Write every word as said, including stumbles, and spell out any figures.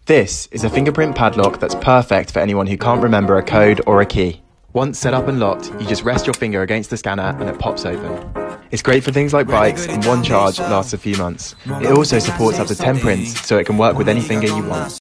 This is a fingerprint padlock that's perfect for anyone who can't remember a code or a key. Once set up and locked, you just rest your finger against the scanner and it pops open. It's great for things like bikes, and one charge lasts a few months. It also supports up to ten prints, so it can work with any finger you want.